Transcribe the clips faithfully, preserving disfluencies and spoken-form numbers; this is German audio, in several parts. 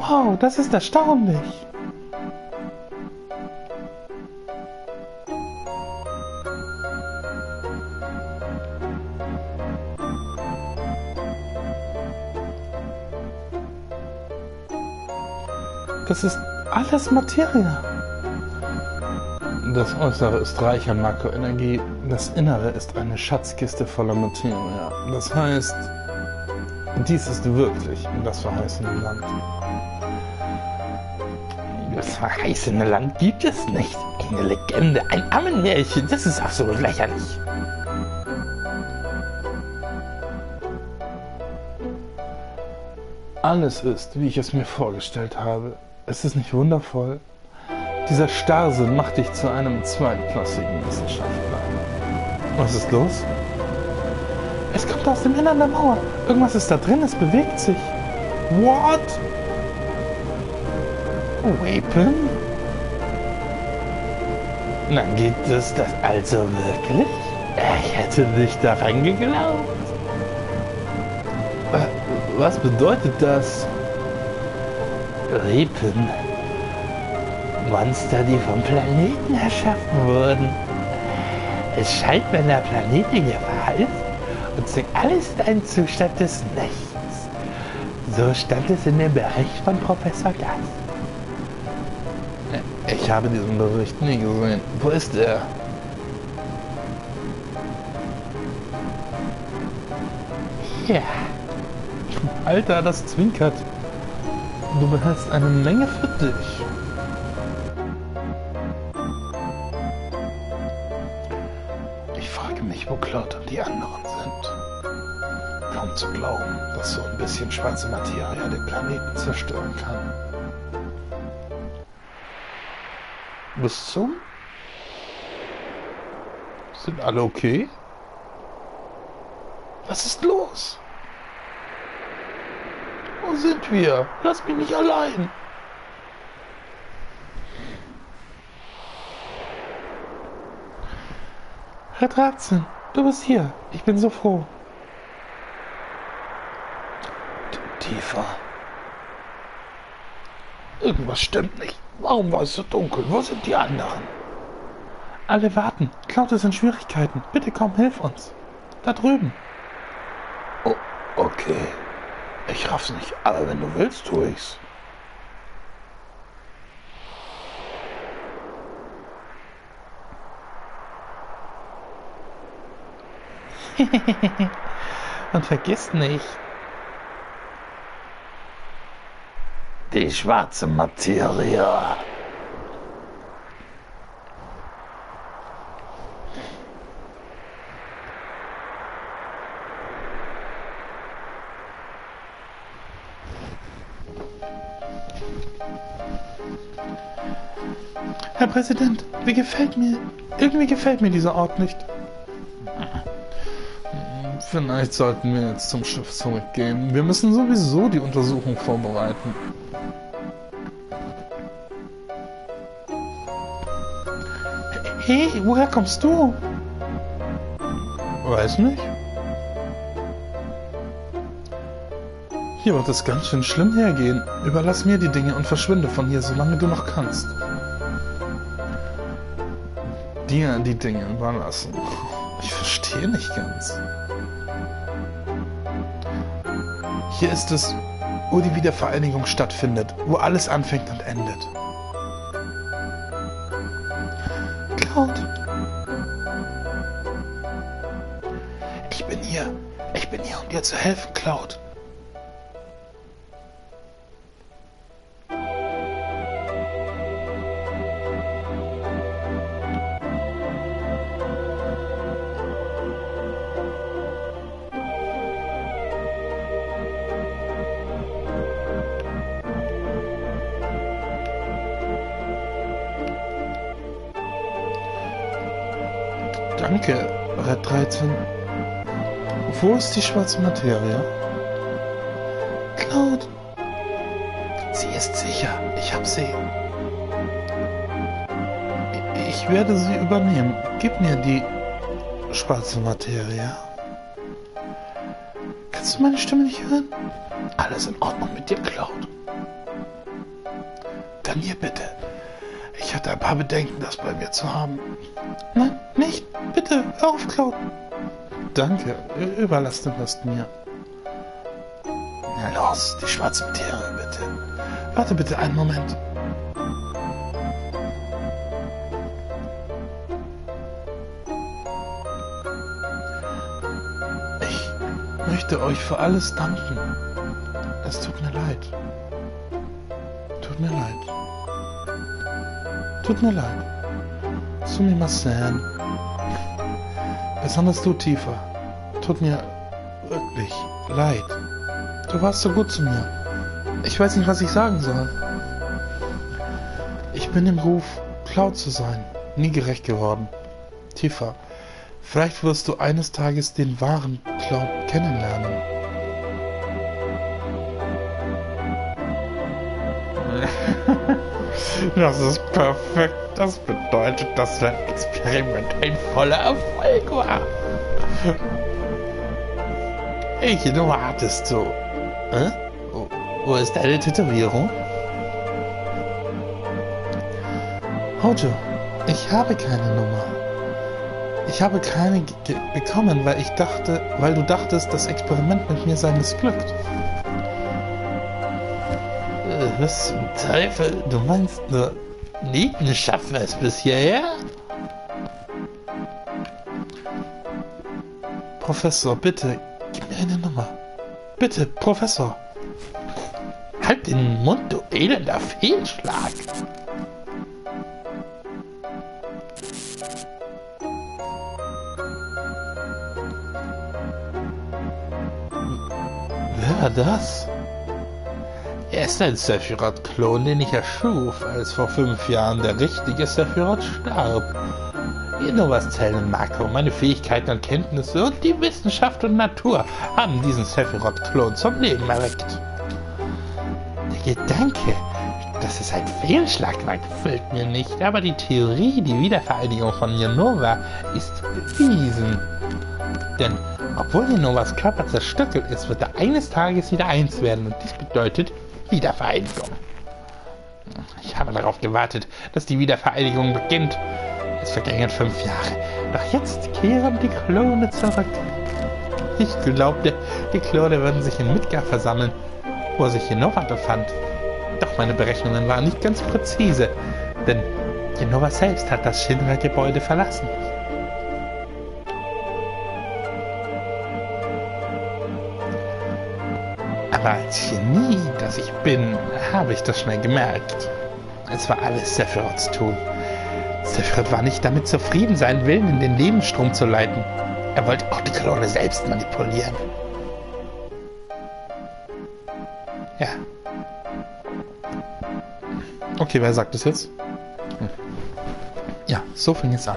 Wow, das ist erstaunlich. Das ist alles Materie. Das Äußere ist reich an Makroenergie, das Innere ist eine Schatzkiste voller Materie. Das heißt, dies ist wirklich das verheißene Land. Das verheißene Land gibt es nicht. Eine Legende, ein Ammenmärchen, das ist absolut lächerlich. Alles ist, wie ich es mir vorgestellt habe. Ist es nicht wundervoll? Dieser Starrsinn macht dich zu einem zweitklassigen Wissenschaftler. Was ist los? Es kommt aus dem Innern der Mauer. Irgendwas ist da drin, es bewegt sich. What? Weapon? Na, gibt es das also wirklich? Ich hätte nicht daran geglaubt. Was bedeutet das? Repen. Monster, die vom Planeten erschaffen wurden. Es scheint, wenn der Planet in Gefahr ist und sich alles in einen Zustand des Nichts. So stand es in dem Bericht von Professor Gast. Ich habe diesen Bericht nie gesehen. Wo ist er? Ja. Alter, das zwinkert. Du behältst eine Menge für dich. Ich frage mich, wo Cloud und die anderen sind. Kaum zu glauben, dass so ein bisschen schwarze Materie den Planeten zerstören kann. Was zum? Sind alle okay? Was ist los? Wo sind wir? Lass mich nicht allein. Herr Dratzen, du bist hier. Ich bin so froh. Tiefer. Irgendwas stimmt nicht. Warum war es so dunkel? Wo sind die anderen? Alle warten. Cloud ist in Schwierigkeiten. Bitte komm, hilf uns. Da drüben. Oh, okay. Ich raff's nicht, aber wenn du willst, tu ich's. Und vergiss nicht, die schwarze Materie. Herr Präsident, wie gefällt mir, irgendwie gefällt mir dieser Ort nicht. Vielleicht sollten wir jetzt zum Schiff zurückgehen. Wir müssen sowieso die Untersuchung vorbereiten. Hey, woher kommst du? Weiß nicht. Hier wird es ganz schön schlimm hergehen. Überlass mir die Dinge und verschwinde von hier, solange du noch kannst. Dir die Dinge überlassen. Ich verstehe nicht ganz. Hier ist es, wo die Wiedervereinigung stattfindet, wo alles anfängt und endet. Cloud. Ich bin hier. Ich bin hier, um dir zu helfen, Cloud. Danke, Red dreizehn. Wo ist die schwarze Materie? Cloud. Sie ist sicher. Ich hab sie. Ich werde sie übernehmen. Gib mir die schwarze Materie. Kannst du meine Stimme nicht hören? Alles in Ordnung mit dir, Cloud. Dann hier bitte. Ich hatte ein paar Bedenken, das bei mir zu haben. Nein, nicht. Bitte, hör auf, Cloud. Danke, überlass den Rest mir. Na los, die schwarze Materie, bitte. Warte bitte einen Moment. Ich möchte euch für alles danken. Es tut mir leid. Tut mir leid. Tut mir leid. Sumimasen. Besonders du, Tifa. Tut mir wirklich leid. Du warst so gut zu mir. Ich weiß nicht, was ich sagen soll. Ich bin dem Ruf, Cloud zu sein, nie gerecht geworden. Tifa, vielleicht wirst du eines Tages den wahren Cloud kennenlernen. Das ist perfekt. Das bedeutet, dass dein Experiment ein voller Erfolg war. Welche Nummer hattest du? Äh? Wo ist deine Tätowierung? Hojo, ich habe keine Nummer. Ich habe keine bekommen, weil ich dachte, weil du dachtest, das Experiment mit mir sei missglückt. Was zum Teufel? Du meinst nur, Nieten schaffen es bis hierher? Professor, bitte, gib mir eine Nummer. Bitte, Professor. Halt den Mund, du elender Fehlschlag. Wer war das? Er ist ein Sephiroth-Klon, den ich erschuf, als vor fünf Jahren der richtige Sephiroth starb. Nur was zählen Makro, meine Fähigkeiten und Kenntnisse und die Wissenschaft und Natur haben diesen Sephiroth-Klon zum Leben erweckt. Der Gedanke, dass es ein Fehlschlag war, gefällt mir nicht, aber die Theorie, die Wiedervereinigung von Jenova, ist bewiesen. Denn obwohl Jenovas Körper zerstückelt ist, wird er eines Tages wieder eins werden und dies bedeutet Wiedervereinigung. Ich habe darauf gewartet, dass die Wiedervereinigung beginnt. Es vergingen fünf Jahre, doch jetzt kehren die Klone zurück. Ich glaubte, die Klone würden sich in Midgar versammeln, wo sich Jenova befand. Doch meine Berechnungen waren nicht ganz präzise, denn Jenova selbst hat das Shinra-Gebäude verlassen. Aber als Genie, das ich bin, habe ich das schnell gemerkt. Es war alles Sephiroths Tun. Sephiroth war nicht damit zufrieden, seinen Willen in den Lebensstrom zu leiten. Er wollte auch die Klone selbst manipulieren. Ja. Okay, wer sagt das jetzt? Hm. Ja, so fing es an.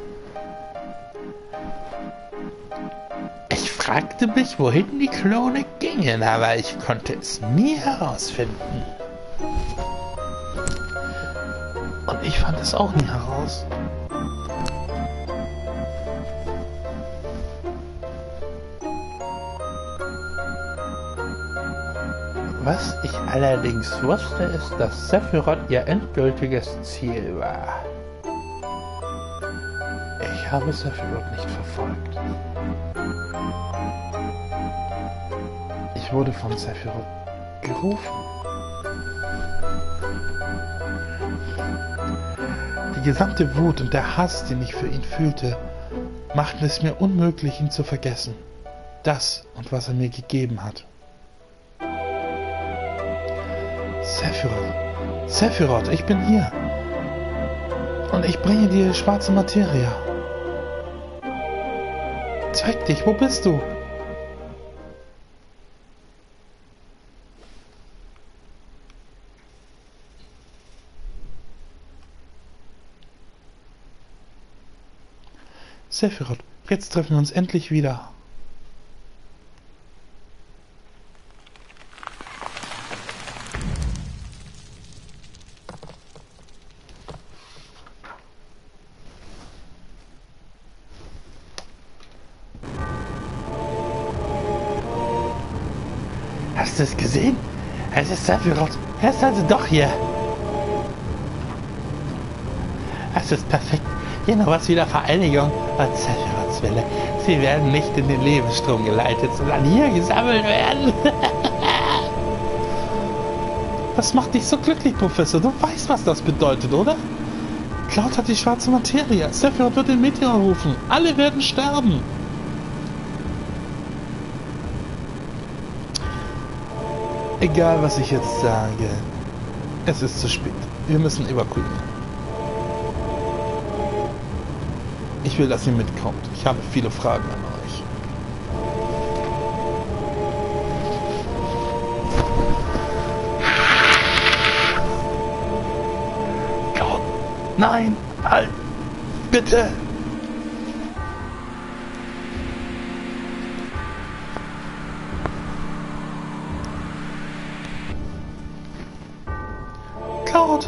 Ich fragte mich, wohin die Klone gingen, aber ich konnte es nie herausfinden. Und ich fand es auch nie heraus. Was ich allerdings wusste, ist, dass Sephiroth ihr endgültiges Ziel war. Ich habe Sephiroth nicht verfolgt. Ich wurde von Sephiroth gerufen. Die gesamte Wut und der Hass, den ich für ihn fühlte, machten es mir unmöglich, ihn zu vergessen. Das und was er mir gegeben hat. Sephiroth, Sephiroth, ich bin hier. Und ich bringe dir die schwarze Materie. Zeig dich, wo bist du? Sephiroth, jetzt treffen wir uns endlich wieder. Hast du es gesehen? Es ist Sephiroth. Er ist also doch hier. Das ist perfekt. Hier noch was wieder Vereinigung und Sephiroths-Welle. Sie werden nicht in den Lebensstrom geleitet, sondern hier gesammelt werden. Was macht dich so glücklich, Professor? Du weißt, was das bedeutet, oder? Cloud hat die schwarze Materie. Sephiroth wird den Meteor rufen. Alle werden sterben. Egal, was ich jetzt sage. Es ist zu spät. Wir müssen evakuieren. Ich will, dass ihr mitkommt. Ich habe viele Fragen an euch. Gott. Nein, halt! Bitte! Cloud!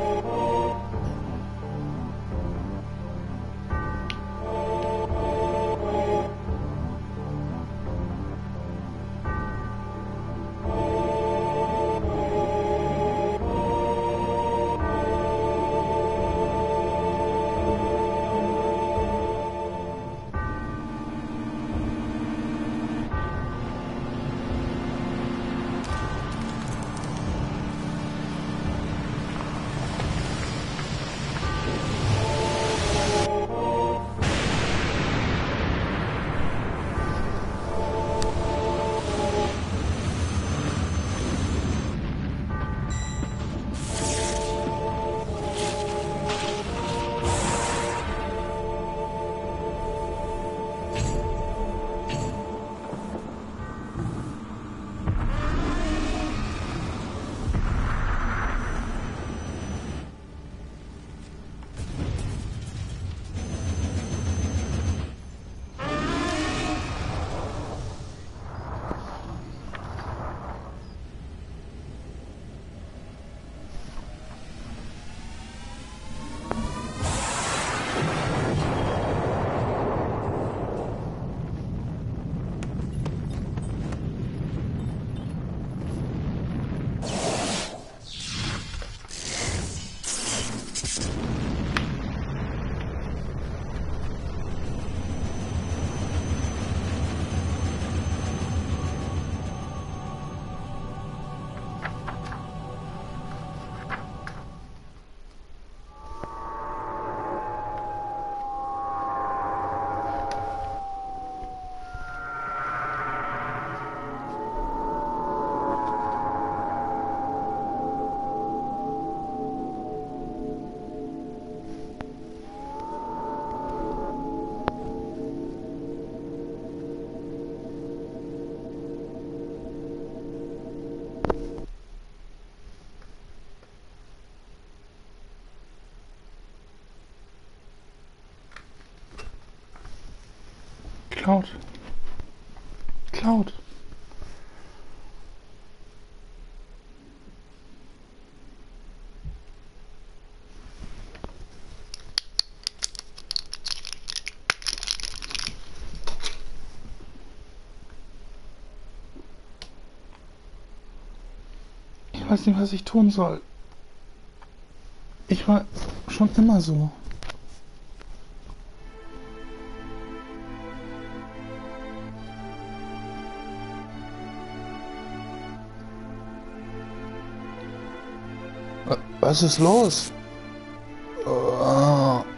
Cloud. Cloud. Ich weiß nicht, was ich tun soll. Ich war schon immer so. Was ist los? Oh.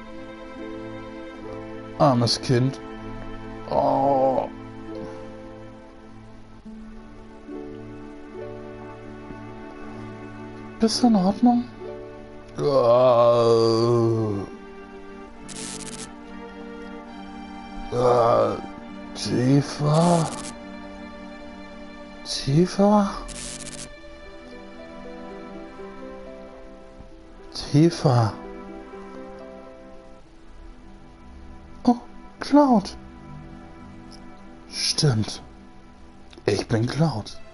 Armes Kind. Oh. Bist du in Ordnung? Oh. Oh. Tiefer. Tiefer. Tiefer. Oh, Cloud. Stimmt. Ich bin Cloud.